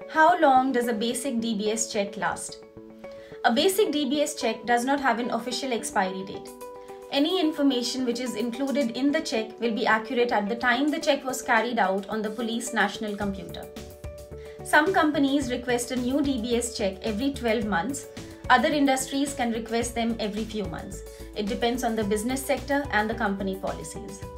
How long does a basic DBS check last? A basic DBS check does not have an official expiry date. Any information which is included in the check will be accurate at the time the check was carried out on the police national computer. Some companies request a new DBS check every 12 months. Other industries can request them every few months. It depends on the business sector and the company policies.